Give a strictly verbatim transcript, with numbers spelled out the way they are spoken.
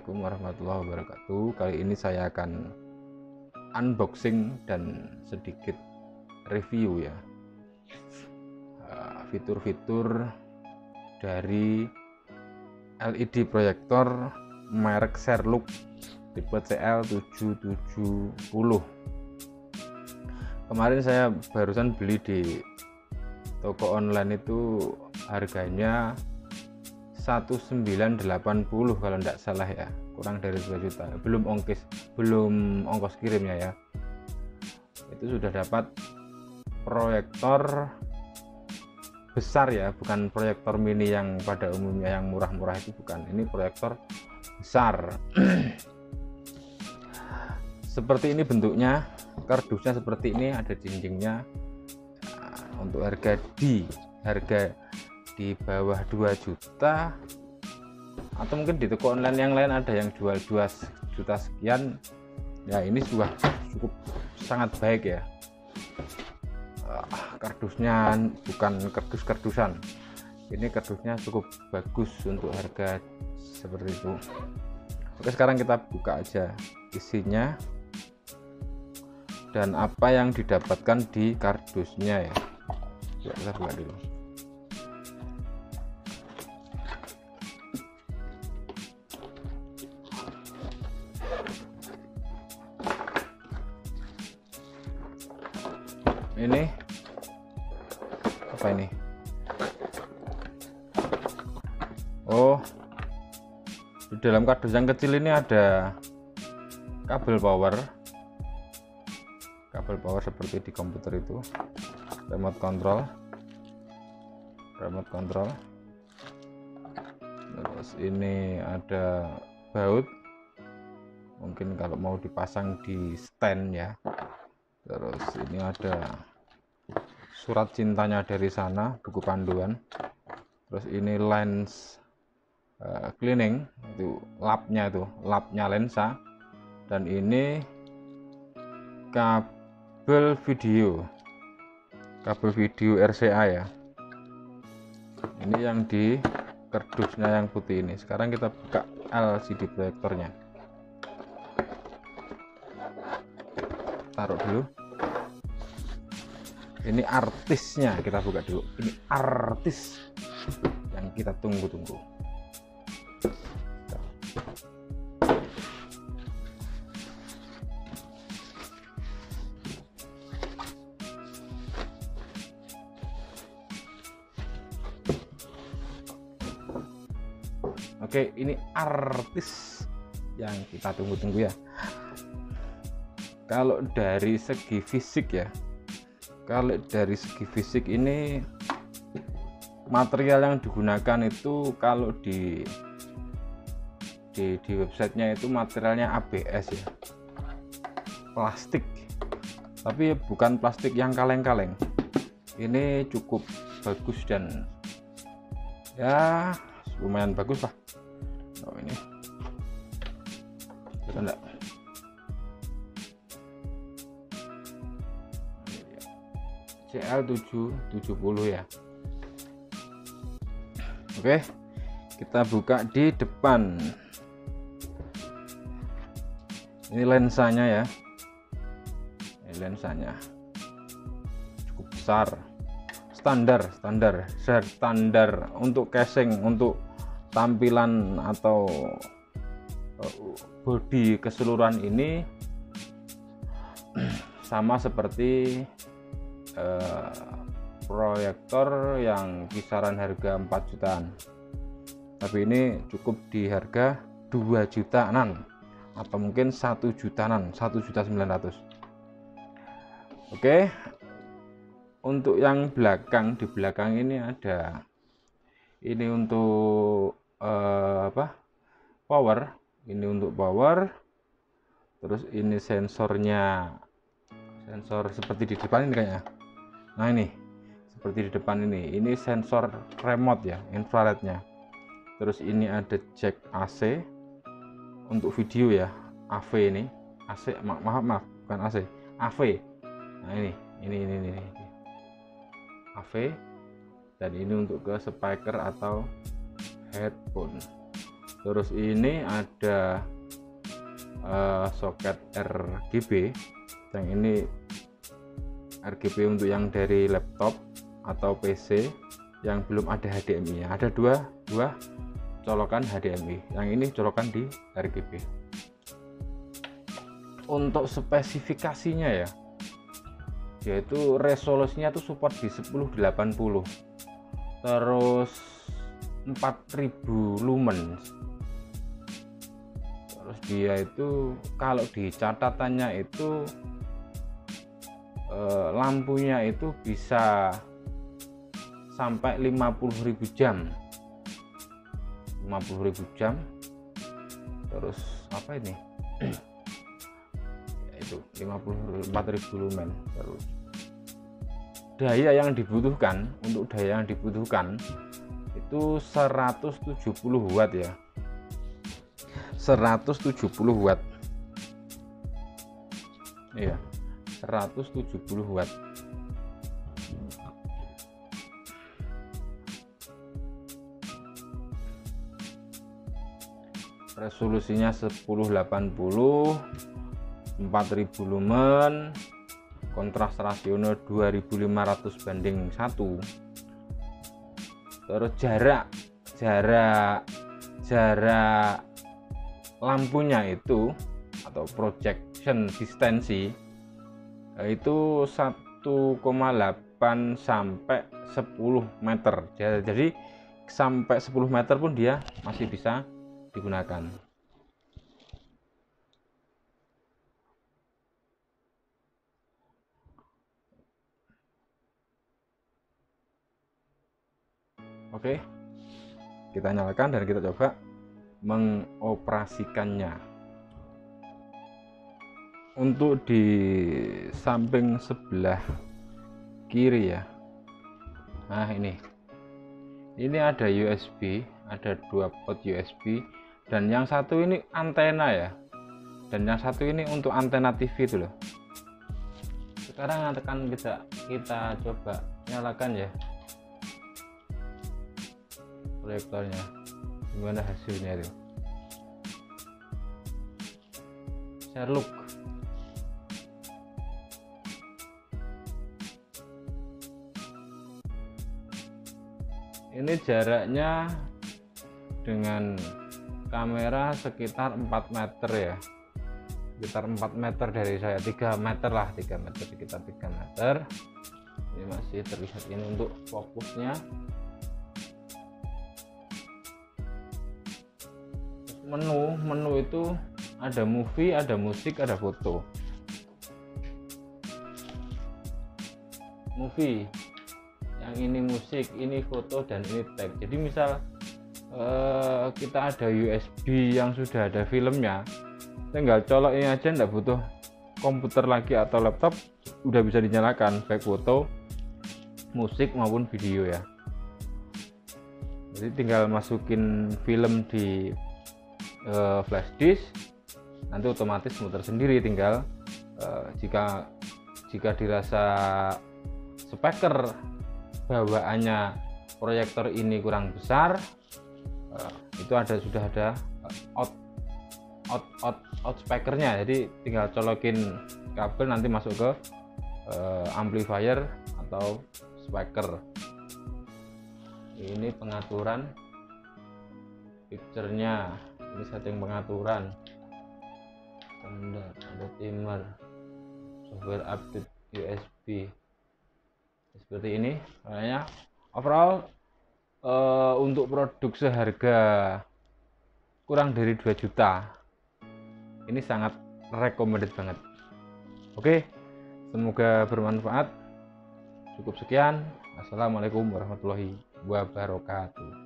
Assalamualaikum warahmatullahi wabarakatuh. Kali ini saya akan unboxing dan sedikit review ya fitur-fitur dari L E D proyektor merek Sherlock tipe C L tujuh tujuh nol. Kemarin saya barusan beli di toko online, itu harganya satu sembilan delapan nol kalau tidak salah ya, kurang dari dua juta, belum ongkos belum ongkos kirimnya ya. Itu sudah dapat proyektor besar ya, bukan proyektor mini yang pada umumnya yang murah-murah itu, bukan, ini proyektor besar. Seperti ini bentuknya, kardusnya seperti ini, ada dindingnya. Nah, untuk harga di harga di bawah dua juta, atau mungkin di toko online yang lain ada yang jual dua juta sekian ya. Ini sudah cukup sangat baik ya. Kardusnya bukan kardus-kardusan, ini kardusnya cukup bagus untuk harga seperti itu. Oke, sekarang kita buka aja isinya dan apa yang didapatkan di kardusnya ya. Coba kita buka dulu. Ini apa ini? Oh, di dalam kardus yang kecil ini ada kabel power, kabel power seperti di komputer itu, remote control, remote control. Terus ini ada baut, mungkin kalau mau dipasang di stand ya. Terus ini ada surat cintanya dari sana, buku panduan. Terus ini lens uh, cleaning, itu lapnya, itu lapnya lensa. Dan ini kabel video, kabel video R C A ya. Ini yang di kardusnya yang putih ini. Sekarang kita buka L C D proyektornya. Taruh dulu. Ini artisnya, kita buka dulu. Ini artis yang kita tunggu-tunggu. Oke, ini artis yang kita tunggu-tunggu ya. Kalau dari segi fisik ya, kalau dari segi fisik ini material yang digunakan itu, kalau di di, di websitenya itu materialnya A B S ya, plastik, tapi bukan plastik yang kaleng-kaleng. Ini cukup bagus dan ya lumayan bagus lah. Oh, ini kita enggak C L tujuh tujuh nol ya. Oke, kita buka di depan. Ini lensanya ya. Ini lensanya cukup besar, standar standar standar untuk casing, untuk tampilan atau bodi keseluruhan ini sama seperti Uh, proyektor yang kisaran harga empat jutaan, tapi ini cukup di harga dua jutaan atau mungkin satu jutaan, satu juta sembilan ratus. Oke, untuk yang belakang, di belakang ini ada ini untuk uh, apa power, ini untuk power. Terus ini sensornya, sensor seperti di depan ini kayaknya. Nah, ini seperti di depan ini, ini sensor remote ya, infrarednya. Terus ini ada jack A C untuk video ya, A V ini, A C, ma maaf maaf bukan A C, A V. Nah, ini ini ini ini, ini. A V, dan ini untuk ke speaker atau headphone. Terus ini ada uh, soket R G B, yang ini R G B untuk yang dari laptop atau P C yang belum ada H D M I nya. Ada dua dua colokan H D M I, yang ini colokan di R G B. Untuk spesifikasinya ya, yaitu resolusinya tuh support di sepuluh delapan puluh, terus empat ribu lumen. Terus dia itu kalau di catatannya itu eh, lampunya itu bisa sampai lima puluh ribu jam. lima puluh ribu jam. Terus apa ini? Itu lima puluh empat ribu lumen. Terus daya yang dibutuhkan, untuk daya yang dibutuhkan itu seratus tujuh puluh watt ya, seratus tujuh puluh watt, iya, seratus tujuh puluh watt. Resolusinya sepuluh delapan puluh, empat ribu lumen, kontras rasionya dua ribu lima ratus banding satu. Terus jarak jarak jarak lampunya itu atau projection distansi itu satu koma delapan sampai sepuluh meter. Jadi sampai sepuluh meter pun dia masih bisa digunakan. Oke, kita nyalakan dan kita coba mengoperasikannya. Untuk di samping sebelah kiri ya, nah ini ini ada U S B, ada dua port U S B, dan yang satu ini antena ya, dan yang satu ini untuk antena T V itu loh. Sekarang akan kita kita coba nyalakan ya proyektornya, gimana hasilnya itu. Share look. Ini jaraknya dengan kamera sekitar empat meter ya, sekitar empat meter dari saya, tiga meter lah, tiga meter, sekitar tiga meter. Ini masih terlihat. Ini untuk fokusnya. Menu menu itu ada movie, ada musik, ada foto. Movie, yang ini musik, ini foto, dan ini tag. Jadi misal eh, kita ada U S B yang sudah ada filmnya, tinggal colok ini aja, nggak butuh komputer lagi atau laptop, udah bisa dinyalakan baik foto, musik maupun video ya. Jadi tinggal masukin film di Uh, flash disk, nanti otomatis muter sendiri. Tinggal uh, jika jika dirasa speaker bawaannya proyektor ini kurang besar, uh, itu ada sudah ada out out out out speakernya. Jadi tinggal colokin kabel, nanti masuk ke uh, amplifier atau speaker. Ini pengaturan picture-nya. Ini setting pengaturan standar, ada timer, software update U S B, seperti ini. Makanya overall uh, untuk produk seharga kurang dari dua juta ini sangat recommended banget. Oke, semoga bermanfaat. Cukup sekian. Assalamualaikum warahmatullahi wabarakatuh.